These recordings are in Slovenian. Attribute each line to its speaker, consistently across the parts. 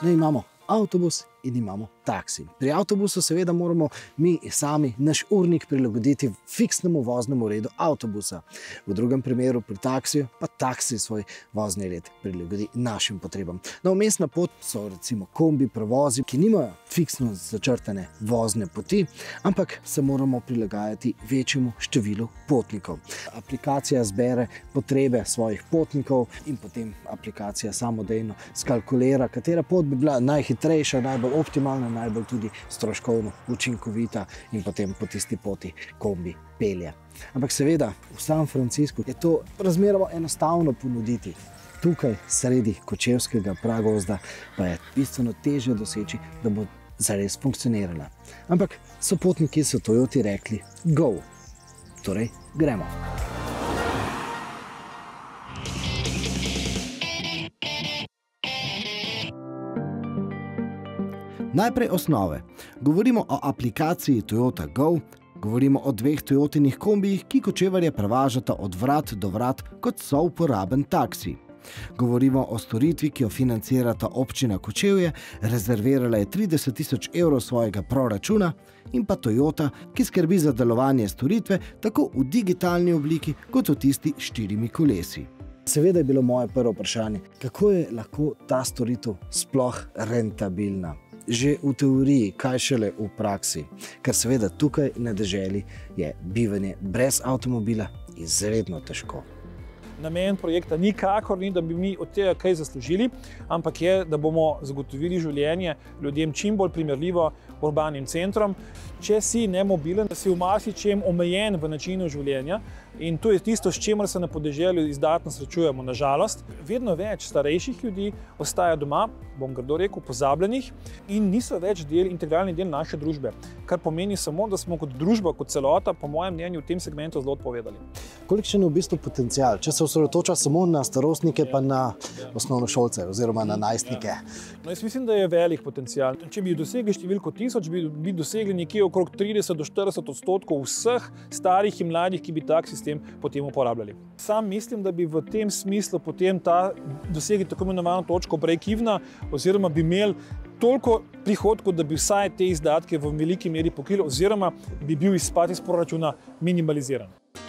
Speaker 1: No, imamo avtobus in imamo taksi. Pri avtobusu seveda moramo mi sami naš urnik prilagoditi fiksnemu voznemu redu avtobusa. V drugem primeru pri taksiju pa taksi svoj vozni red prilagodi našim potrebam. No, vmesna pot so recimo kombi, prevozi, ki nimajo fiksno začrtane vozne poti, ampak se moramo prilagajati večjemu številu potnikov. Aplikacija zbere potrebe svojih potnikov in potem aplikacija samodejno skalkulira, katera pot bi bila najhitrejša, najbolj optimalna, najbolj tudi stroškovno učinkovita in potem po tisti poti kombi pelje. Ampak seveda v San Franciscu je to razmeroma enostavno ponuditi. Tukaj sredi kočevskega pragozda pa je bistveno težje doseči, da bo zares funkcionirala. Ampak sopotniki so Toyoti rekli go, torej gremo. Najprej osnove. Govorimo o aplikaciji Toyota Go, govorimo o dveh Toyotinih kombijih, ki kočevarje prevažata od vrat do vrat kot souporaben taksi. Govorimo o storitvi, ki jo financirata občina Kočevje, rezervirala je 30 000 evrov svojega proračuna, in pa Toyota, ki skrbi za delovanje storitve tako v digitalni obliki kot v tisti s 4 kolesi. Seveda je bilo moje prvo vprašanje, kako je lahko ta storitev sploh rentabilna. Že v teoriji, kaj šele v praksi, ker seveda tukaj na deželi je bivanje brez avtomobila izredno težko.
Speaker 2: Namen projekta nikakor ni, da bi mi od tega kaj zaslužili, ampak je, da bomo zagotovili življenje ljudem čim bolj primerljivo urbanim centrom. Če si nemobilen, si v marsičem omejen v načinu življenja in to je tisto, s čimer se na podeželju izdatno srečujemo. Na žalost, vedno več starejših ljudi ostaja doma, bom grdo rekel, pozabljenih in niso več integralni del naše družbe, kar pomeni samo, da smo kot družba, kot celota, po mojem mnenju, v tem segmentu zelo odpovedali.
Speaker 1: Kolikšen je v bistvu potencial, če se osredotoča samo na starostnike pa na osnovnošolce oziroma na najstnike?
Speaker 2: No, jaz mislim, da je velik potencial. Če bi dosegli številko 1000, bi dosegli nekje okrog 30 do 40% vseh starih in mladih, ki bi tak sistem potem uporabljali. Sam mislim, da bi v tem smislu potem dosegli tako imenovano točko break-evena, oziroma bi imeli toliko prihodkov, da bi vsaj te izdatke v veliki meri pokrili, oziroma bi bil izpad iz proračuna minimaliziran.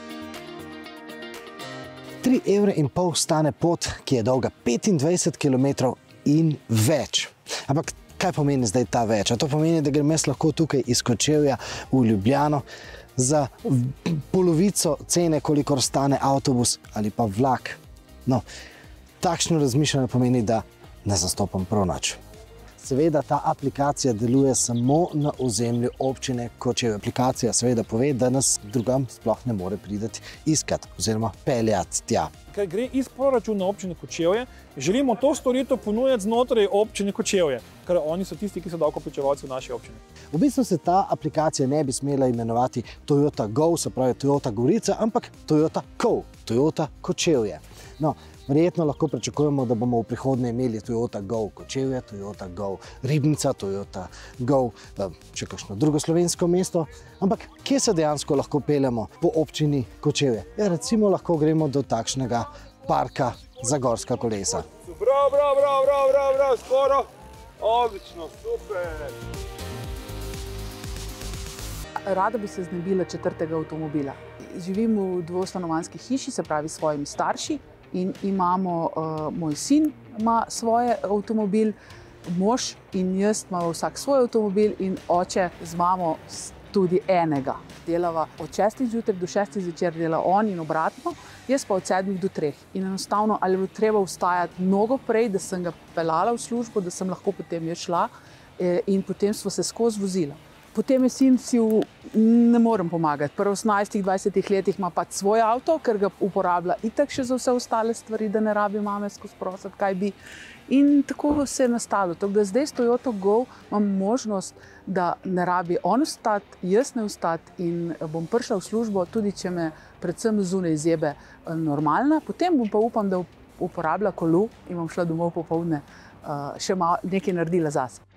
Speaker 1: 3,5 evra stane pot, ki je dolga 25 km in več. Ampak kaj pomeni zdaj ta več? A to pomeni, da grem jaz lahko tukaj iz Kočevja v Ljubljano za polovico cene, kolikor stane avtobus ali pa vlak? No, takšno razmišljanje pomeni, da ne zastopam prav nič. Seveda ta aplikacija deluje samo na ozemlju občine Kočevje. Aplikacija seveda pove, da nas drugam sploh ne more priti iskat oziroma peljati tja.
Speaker 2: Ker gre iz proračuna občine Kočevje, želimo to storitev ponujati znotraj občine Kočevje, ker oni so tisti, ki so davkoplačevalci v naši občini.
Speaker 1: V bistvu se ta aplikacija ne bi smela imenovati Toyota Go, se pravi Toyota Gorica, ampak Toyota Co, Toyota Kočevje. No, verjetno lahko pričakujemo, da bomo v prihodnje imeli Toyota Go Kočevje, Toyota Go Ribnica, Toyota Go še kakšno drugo slovensko mesto. Ampak kje se dejansko lahko peljemo po občini Kočevje? Ja, recimo lahko gremo do takšnega parka za gorska kolesa.
Speaker 3: Bravo, skoro. Odlično, super.
Speaker 4: Rada bi se znebila 4. avtomobila. Živim v dvostanovanjski hiši, se pravi s svojimi starši. In imamo, moj sin ima svoj avtomobil, mož in jaz imamo vsak svoj avtomobil in oče z mamo tudi enega. Delava od 6. zjutraj do 6. zvečer dela on in obratno, jaz pa od 7. do 3. In enostavno ali bo treba vstajati mnogo prej, da sem ga peljala v službo, da sem lahko potem je šla in potem smo se skozi vozila. Potem je sin si ne morem pomagati. Prvo v 18-20 letih ima pač svoj avto, ker ga uporablja itak še za vse ostale stvari, da ne rabi mame skozi prositi, kaj bi. In tako se je nastalo. Tako da zdaj s Toyota Go imam možnost, da ne rabi on vstati, jaz ne vstati in bom prišla v službo, tudi če me predvsem zunaj zebe normalna. Potem bom pa upam, da uporabila kolo in bom šla domov popoldne še malo nekaj naredila zase.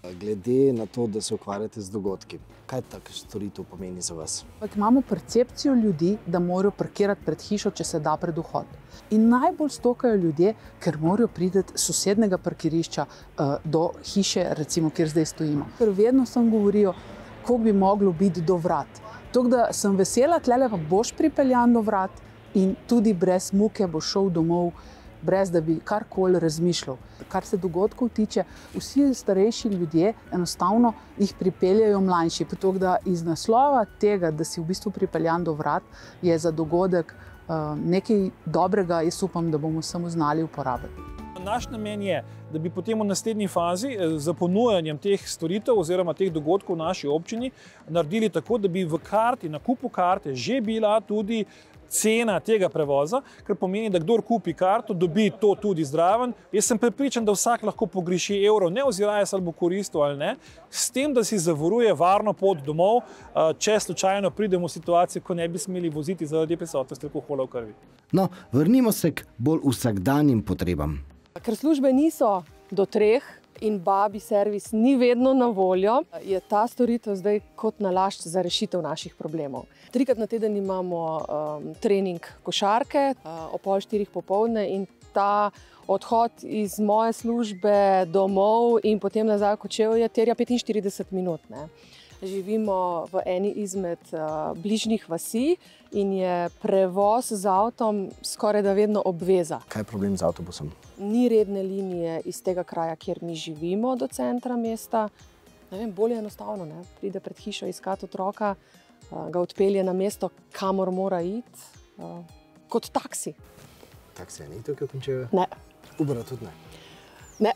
Speaker 1: Glede na to, da se ukvarjate z dogodki, kaj taka storitev pomeni za vas?
Speaker 4: Imamo percepcijo ljudi, da morajo parkirati pred hišo, če se da pred vhod. In najbolj stokajo ljudje, ker morajo priti z sosednjega parkirišča do hiše, recimo, kjer zdaj stojimo. Ker vedno sem govorijo, koliko bi moglo biti do vrat. Tako da sem vesela, tlele pa boš pripeljan do vrat in tudi brez muke boš šel domov, brez da bi karkoli razmišljal. Kar se dogodkov tiče, vsi starejši ljudje enostavno jih pripeljajo mlajši. Tako da iz naslova tega, da si v bistvu pripeljan do vrat, je za dogodek nekaj dobrega, jaz upam, da bomo samo znali uporabiti.
Speaker 2: Naš namen je, da bi potem v naslednji fazi za ponujanjem teh storitev oziroma teh dogodkov v naši občini naredili tako, da bi v karti, nakupu karte že bila tudi cena tega prevoza, kar pomeni, da kdor kupi karto, dobi to tudi zraven. Jaz sem prepričan, da vsak lahko pogreši evro, ne oziraje se ali bo koristil ali ne, s tem, da si zavaruje varno pot domov, če slučajno pridemo v situacijo, ko ne bi smeli voziti zaradi prisotnosti alkohola v krvi.
Speaker 1: No, vrnimo se k bolj vsakdanjim potrebam.
Speaker 5: Ker službe niso do 3 in babi servis ni vedno na voljo, je ta storitev zdaj kot nalašč za rešitev naših problemov. 3-krat na teden imamo trening košarke ob 3:30 popoldne in ta odhod iz moje službe domov in potem nazaj v Kočevje terja 45 minut. Živimo v eni izmed bližnjih vasi in je prevoz z avtom skoraj da vedno obveza.
Speaker 1: Kaj je problem z avtobusom?
Speaker 5: Ni redne linije iz tega kraja, kjer mi živimo, do centra mesta. Ne vem, bolj je enostavno, ne? Pride pred hišo iskati otroka, ga odpelje na mesto, kamor mora iti, kot taksi.
Speaker 1: Taksija ni tukaj v Kočevju?
Speaker 5: Ne.
Speaker 1: Ubera tudi ne?
Speaker 5: Ne.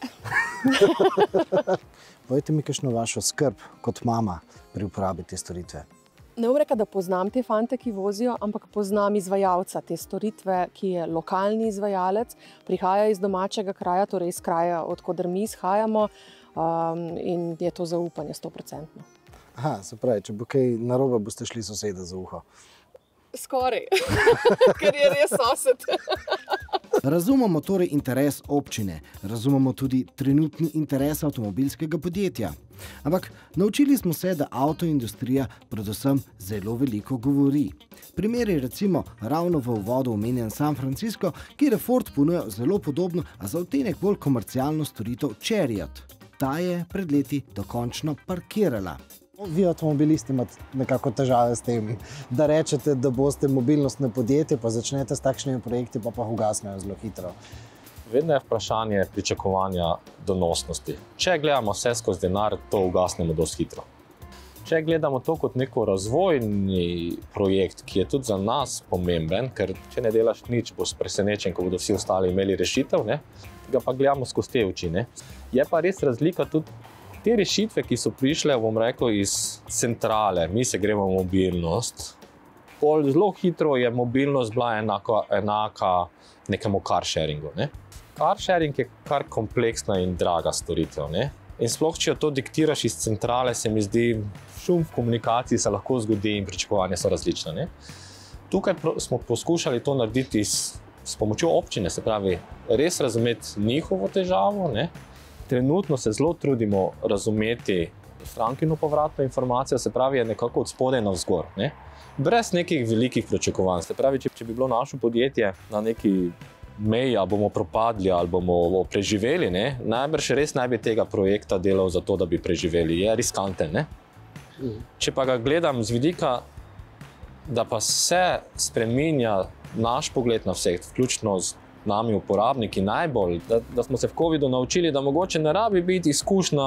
Speaker 1: Povejte mi kakšno vašo skrb kot mama pri uporabi te storitve.
Speaker 5: Ne bom rekla, da poznam te fante, ki vozijo, ampak poznam izvajalca te storitve, ki je lokalni izvajalec, prihaja iz domačega kraja, torej iz kraja, od koder mi izhajamo, in je to zaupanje 100%.
Speaker 1: Aha, se pravi, če bo kaj narobe, boste šli soseda za uho.
Speaker 5: Skoraj, ker je res sosed.
Speaker 1: Razumemo torej interes občine, razumemo tudi trenutni interes avtomobilskega podjetja. Ampak naučili smo se, da avtoindustrija predvsem zelo veliko govori. Primer je recimo ravno v uvodu omenjen San Francisco, kjer je Ford ponujal zelo podobno, a za odtenek bolj komercialno storitev Chariot. Ta je pred leti dokončno parkirala. Vi avtomobilisti imate nekako težave s tem, da rečete, da boste mobilnostno podjetje, pa začnete s takšnimi projekti, pa ugasnejo zelo hitro.
Speaker 6: Vedno je vprašanje pričakovanja donosnosti. Če gledamo vse skozi denar, to ugasnemo dosti hitro. Če gledamo to kot neko razvojni projekt, ki je tudi za nas pomemben, ker če ne delaš nič, boš presenečen, ko bodo vsi ostali imeli rešitev, ga pa gledamo skozi te oči. Je pa res razlika tudi te rešitve, ki so prišle, bom rekel, iz centrale, mi se gremo mobilnost. Zelo hitro je mobilnost bila enaka nekemu carsharingu. Carsharing je kar kompleksna in draga storitev. In sploh, če to diktiraš iz centrale, se mi zdi, šum v komunikaciji se lahko zgodi in pričakovanja so različna. Tukaj smo poskušali to narediti s pomočjo občine, se pravi, res razumeti njihovo težavo. Trenutno se zelo trudimo razumeti strankino povratno informacijo, se pravi, je nekako od spodaj navzgor. Brez nekih velikih pričakovanj. Se pravi, če bi bilo naše podjetje na neki meji, ali bomo propadli, ali bomo preživeli, najbrž res ne bi tega projekta delal za to, da bi preživeli. Je riskanten. Če pa ga gledam z vidika, da pa se spreminja naš pogled na vse, vključno z nami uporabniki najbolj, da smo se v covidu naučili, da mogoče ne rabi biti izkušnja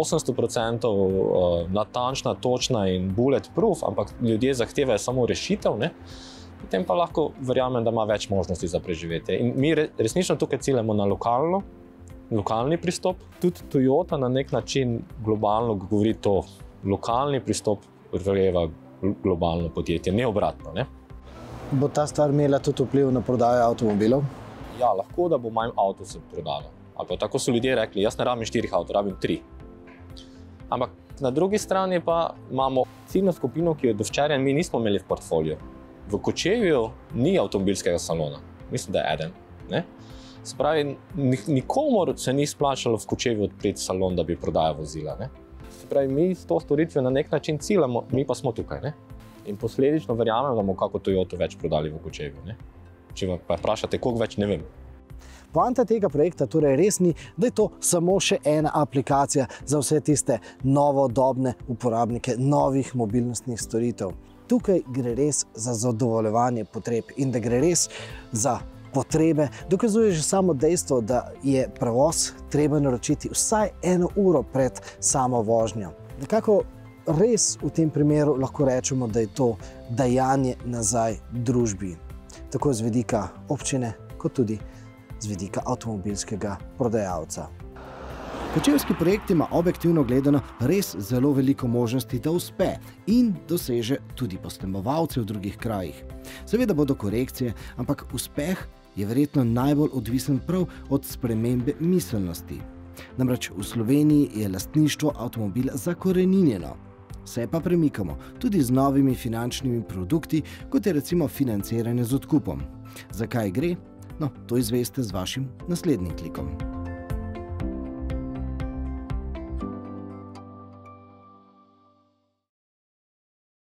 Speaker 6: 800% natančna, točna in bulletproof, ampak ljudje zahtevajo samo rešitev, potem pa lahko verjamem, da ima več možnosti za preživetje. In mi resnično tukaj ciljamo na lokalni pristop. Tudi Toyota na nek način globalno govori to, lokalni pristop preveva globalno podjetje, ne obratno.
Speaker 1: Bo ta stvar imela tudi vpliv na prodajo avtomobilov?
Speaker 6: Ja, lahko, da bo manj avtov se prodalo. Ali tako so ljudje rekli, jaz ne rabim 4 avtov, rabim 3. Ampak na drugi strani pa imamo ciljno skupino, ki jo do včeraj mi nismo imeli v portfoliju. V Kočevju ni avtomobilskega salona, mislim, da je eden. Se pravi, nikomor se ni splačalo v Kočevju odpreti salon, da bi prodajal vozila. Ne? Se pravi, mi s to storitvijo na nek način ciljamo, mi pa smo tukaj. Ne? In posledično verjamem, da bomo kako Toyoto več prodali v Kočevju. Ne? Če me pa vprašate, koliko več, ne vem.
Speaker 1: Poanta tega projekta torej res ni, da je to samo še ena aplikacija za vse tiste novodobne uporabnike novih mobilnostnih storitev. Tukaj gre res za zadovoljevanje potreb in da gre res za potrebe, dokazuje že samo dejstvo, da je prevoz treba naročiti vsaj 1 uro pred samo vožnjo. Nekako res v tem primeru lahko rečemo, da je to dajanje nazaj družbi, tako z vidika občine, kot tudi z vidika avtomobilskega prodajalca. Kočevski projekt ima objektivno gledano res zelo veliko možnosti, da uspe in doseže tudi posnemovalce v drugih krajih. Seveda bodo korekcije, ampak uspeh je verjetno najbolj odvisen prav od spremembe miselnosti. Namreč v Sloveniji je lastništvo avtomobila zakoreninjeno. Se pa premikamo tudi z novimi finančnimi produkti, kot je recimo financiranje z odkupom. Zakaj gre? No, to izveste z vašim naslednjim klikom.